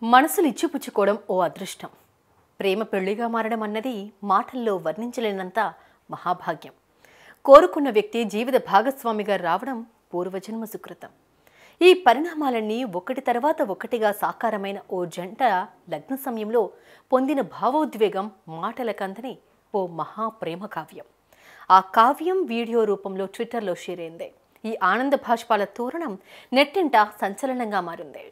మనసులు ఇచ్చిపుచ్చుకోవడం ఓ అదృష్టం. ప్రేమ పెళ్లిగా మారడం అన్నది మాటల్లో వర్ణించలేనంత మహాభాగ్యం. కోరుకున్న వ్యక్తి జీవిత భాగస్వామిగా రావడం పూర్వజన్మ సుకృతం. ఈ పరిణామాలన్నీ ఒకటి తర్వాత ఒకటిగా సాకారమైన ఓ జంట లగ్న సమయంలో పొందిన భావోద్వేగం మాటలకందని ఓ మహా ప్రేమ కావ్యం. ఆ కావ్యం వీడియో రూపంలో ట్విట్టర్లో షేర్ అయింది. ఈ ఆనంద భాష్పాల తోరణం నెట్టింట సంచలనంగా మారింది.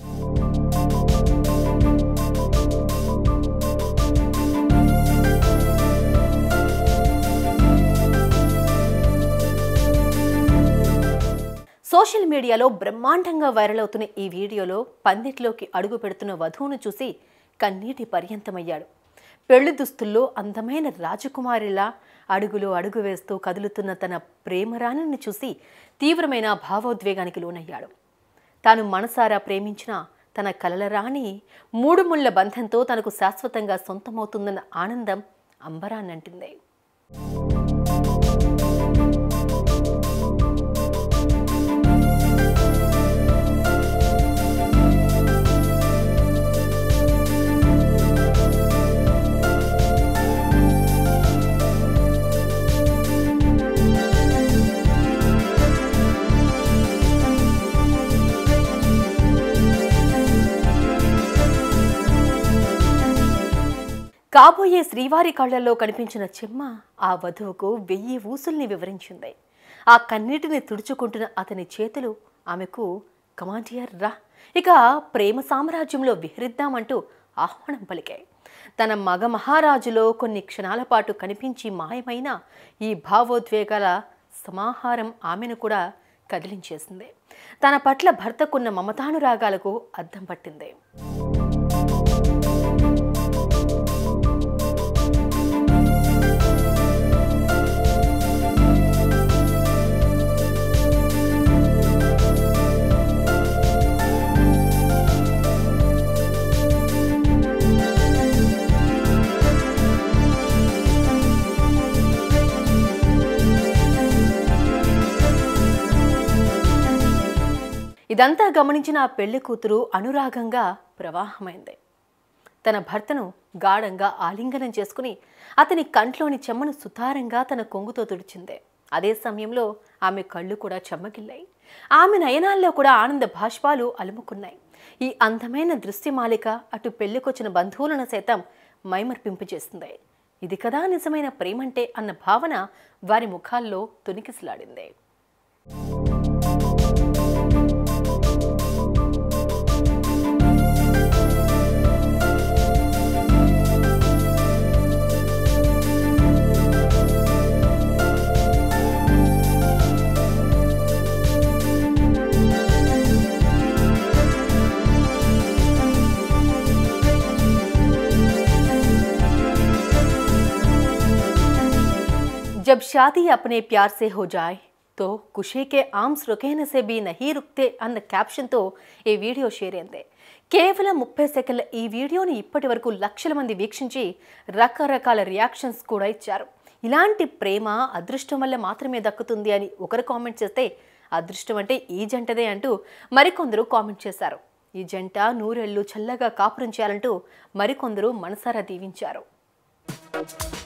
సోషల్ మీడియాలో బ్రహ్మాండంగా వైరల్ అవుతున్న ఈ వీడియోలో పందిట్లోకి అడుగు పెడుతున్న వధువును చూసి కన్నీటి పర్యంతమయ్యాడు. పెళ్లి దుస్తుల్లో అందమైన రాజకుమారిలా అడుగులో అడుగు వేస్తూ కదులుతున్న తన ప్రేమరాణిని చూసి తీవ్రమైన భావోద్వేగానికి లోనయ్యాడు. తాను మనసారా ప్రేమించిన తన కలల రాణి మూడు ముళ్ల బంధంతో తనకు శాశ్వతంగా సొంతమవుతుందన్న ఆనందం అంబరాన్నంటింది. కాబోయే శ్రీవారి కళ్లలో కనిపించిన చెమ్మ ఆ వధువుకు 1000 ఊసుల్ని వివరించింది. ఆ కన్నీటిని తుడుచుకుంటున్న అతని చేతులు ఆమెకు కమాండియర్ రా, ఇక ప్రేమ సామ్రాజ్యంలో విహరిద్దామంటూ ఆహ్వానం పలికాయి. తన మగ మహారాజులో కొన్ని క్షణాల పాటు కనిపించి మాయమైన ఈ భావోద్వేగాల సమాహారం ఆమెను కూడా కదిలించేసింది. తన పట్ల భర్తకున్న మమతానురాగాలకు అద్దం పట్టింది. ఇదంతా గమనించిన ఆ పెళ్లి కూతురు అనురాగంగా ప్రవాహమైంది. తన భర్తను గాఢంగా ఆలింగనం చేసుకుని అతని కంట్లోని చెమ్మను సుతారంగా తన కొంగుతో తుడిచింది. అదే సమయంలో ఆమె కళ్ళు కూడా చెమ్మగిల్లాయి. ఆమె నయనాల్లో కూడా ఆనంద భాష్పాలు అలుముకున్నాయి. ఈ అందమైన దృశ్యమాలిక అటు పెళ్లికొచ్చిన బంధువులను సైతం మైమర్పింపజేస్తుంది. ఇది కదా నిజమైన ప్రేమంటే అన్న భావన వారి ముఖాల్లో తొణికిసలాడింది. जब शादी अपने प्यार से हो जाए तो खुशी के आर्म्स रुकने से भी नहीं रुकते అన్న క్యాప్షన్తో ఈ వీడియో షేర్ అయింది. కేవలం 30 సెకండ్ల ఈ వీడియోని ఇప్పటి వరకు లక్షల మంది వీక్షించి రకరకాల రియాక్షన్స్ కూడా ఇచ్చారు. ఇలాంటి ప్రేమ అదృష్టం వల్ల మాత్రమే దక్కుతుంది అని ఒకరు కామెంట్ చేస్తే, అదృష్టం అంటే ఈ జంటదే అంటూ మరికొందరు కామెంట్ చేశారు. ఈ జంట నూరేళ్లు చల్లగా కాపురం చేయాలంటూ మరికొందరు మనసారా దీవించారు.